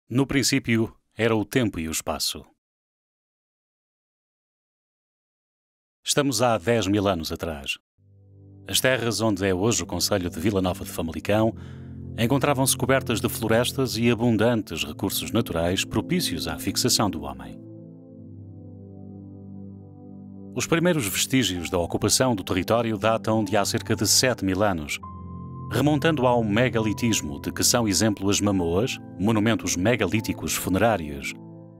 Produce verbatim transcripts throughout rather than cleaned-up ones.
No princípio, era o tempo e o espaço. Estamos há dez mil anos atrás. As terras onde é hoje o concelho de Vila Nova de Famalicão encontravam-se cobertas de florestas e abundantes recursos naturais propícios à fixação do homem. Os primeiros vestígios da ocupação do território datam de há cerca de sete mil anos, remontando ao megalitismo, de que são exemplo as mamoas, monumentos megalíticos funerários.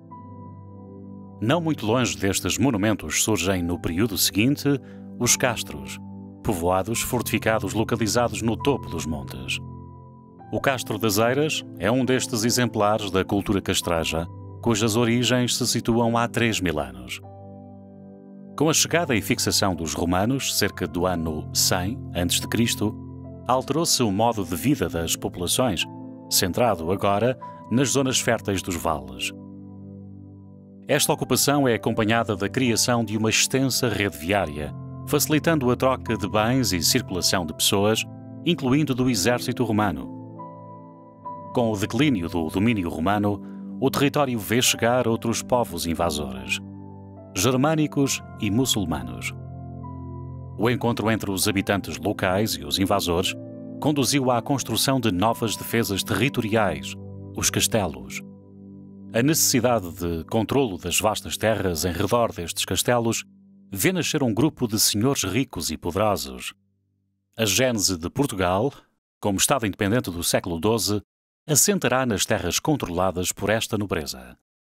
Não muito longe destes monumentos surgem, no período seguinte, os castros, povoados fortificados localizados no topo dos montes. O Castro das Eiras é um destes exemplares da cultura castreja, cujas origens se situam há três mil anos. Com a chegada e fixação dos romanos, cerca do ano cem antes de Cristo, alterou-se o modo de vida das populações, centrado agora nas zonas férteis dos vales. Esta ocupação é acompanhada da criação de uma extensa rede viária, facilitando a troca de bens e circulação de pessoas, incluindo do exército romano. Com o declínio do domínio romano, o território vê chegar outros povos invasores, germânicos e muçulmanos. O encontro entre os habitantes locais e os invasores conduziu à construção de novas defesas territoriais, os castelos. A necessidade de controlo das vastas terras em redor destes castelos vê nascer um grupo de senhores ricos e poderosos. A gênese de Portugal, como Estado independente do século doze, assentará nas terras controladas por esta nobreza.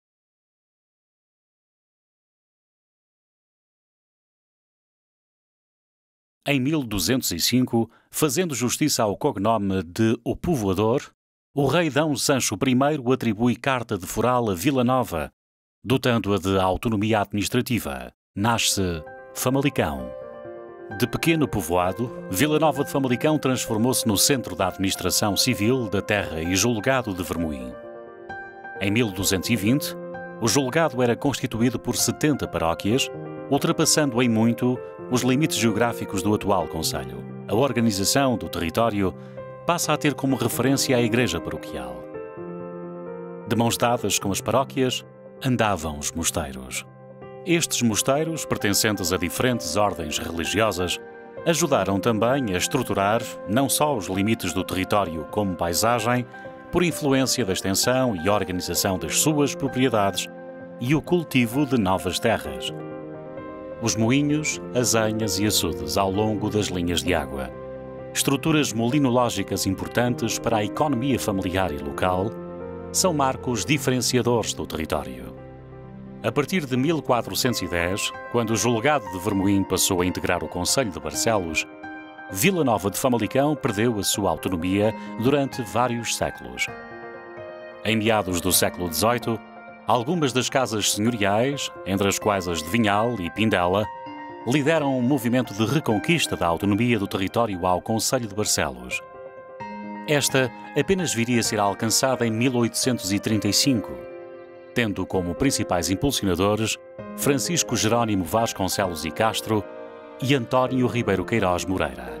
Em mil duzentos e cinco, fazendo justiça ao cognome de O Povoador, o rei D. Sancho I atribui carta de foral a Vila Nova, dotando-a de autonomia administrativa. Nasce Famalicão. De pequeno povoado, Vila Nova de Famalicão transformou-se no centro da administração civil da terra e julgado de Vermoim. Em mil duzentos e vinte, o julgado era constituído por setenta paróquias, ultrapassando em muito os limites geográficos do atual concelho. A organização do território passa a ter como referência a igreja paroquial. De mãos dadas com as paróquias, andavam os mosteiros. Estes mosteiros, pertencentes a diferentes ordens religiosas, ajudaram também a estruturar não só os limites do território como paisagem, por influência da extensão e organização das suas propriedades e o cultivo de novas terras. Os moinhos, azenhas e açudes ao longo das linhas de água, estruturas molinológicas importantes para a economia familiar e local, são marcos diferenciadores do território. A partir de mil quatrocentos e dez, quando o julgado de Vermoim passou a integrar o concelho de Barcelos, Vila Nova de Famalicão perdeu a sua autonomia durante vários séculos. Em meados do século dezoito, algumas das casas senhoriais, entre as quais as de Vinhal e Pindela, lideram um movimento de reconquista da autonomia do território ao concelho de Barcelos. Esta apenas viria a ser alcançada em mil oitocentos e trinta e cinco, tendo como principais impulsionadores Francisco Jerónimo Vasconcelos e Castro e António Ribeiro Queiroz Moreira.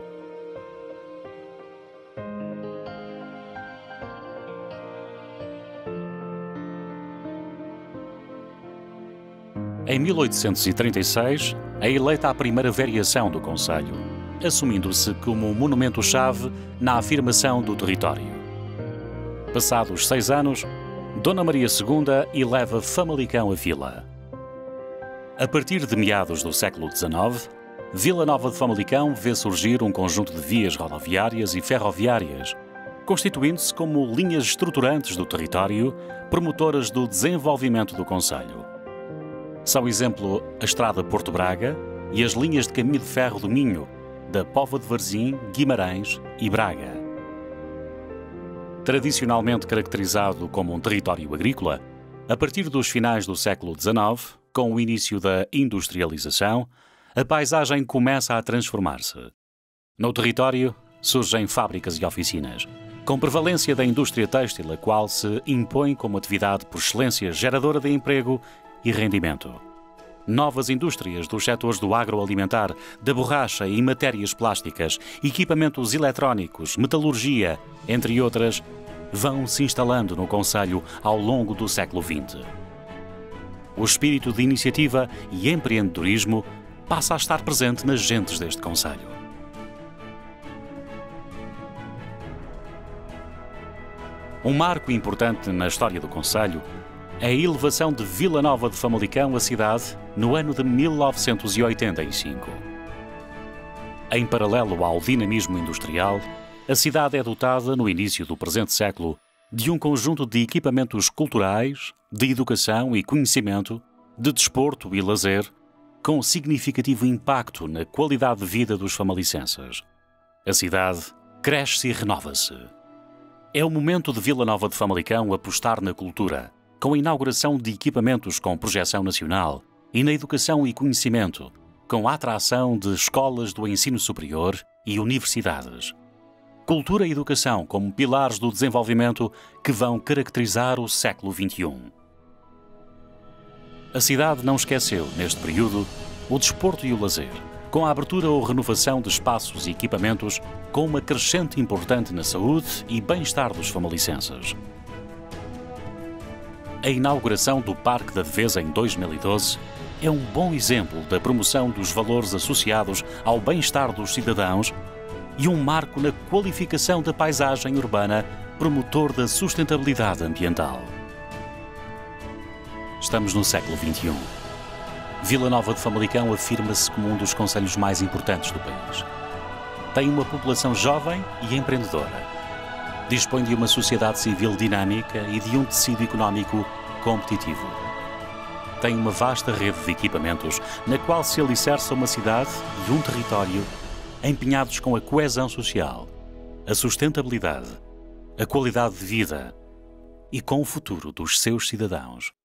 Em mil oitocentos e trinta e seis, é eleita a primeira variação do concelho, assumindo-se como um monumento-chave na afirmação do território. Passados seis anos, Dona Maria segunda eleva Famalicão a vila. A partir de meados do século dezenove, Vila Nova de Famalicão vê surgir um conjunto de vias rodoviárias e ferroviárias, constituindo-se como linhas estruturantes do território, promotoras do desenvolvimento do concelho. São exemplo a Estrada Porto Braga e as linhas de caminho de ferro do Minho, da Póvoa de Varzim, Guimarães e Braga. Tradicionalmente caracterizado como um território agrícola, a partir dos finais do século dezenove, com o início da industrialização, a paisagem começa a transformar-se. No território surgem fábricas e oficinas, com prevalência da indústria têxtil, a qual se impõe como atividade por excelência geradora de emprego e rendimento. Novas indústrias dos setores do agroalimentar, da borracha e matérias plásticas, equipamentos eletrónicos, metalurgia, entre outras, vão se instalando no concelho ao longo do século vinte. O espírito de iniciativa e empreendedorismo passa a estar presente nas gentes deste concelho. Um marco importante na história do concelho é a elevação de Vila Nova de Famalicão à cidade no ano de mil novecentos e oitenta e cinco. Em paralelo ao dinamismo industrial, a cidade é dotada, no início do presente século, de um conjunto de equipamentos culturais, de educação e conhecimento, de desporto e lazer, com significativo impacto na qualidade de vida dos famalicenses. A cidade cresce e renova-se. É o momento de Vila Nova de Famalicão apostar na cultura, com a inauguração de equipamentos com projeção nacional, e na educação e conhecimento, com a atração de escolas do ensino superior e universidades. Cultura e educação como pilares do desenvolvimento que vão caracterizar o século vinte e um. A cidade não esqueceu, neste período, o desporto e o lazer, com a abertura ou renovação de espaços e equipamentos com uma crescente importante na saúde e bem-estar dos famalicenses. A inauguração do Parque da Devesa em dois mil e doze é um bom exemplo da promoção dos valores associados ao bem-estar dos cidadãos e um marco na qualificação da paisagem urbana, promotor da sustentabilidade ambiental. Estamos no século vinte e um. Vila Nova de Famalicão afirma-se como um dos concelhos mais importantes do país. Tem uma população jovem e empreendedora. Dispõe de uma sociedade civil dinâmica e de um tecido económico competitivo. Tem uma vasta rede de equipamentos na qual se alicerça uma cidade e um território empenhados com a coesão social, a sustentabilidade, a qualidade de vida e com o futuro dos seus cidadãos.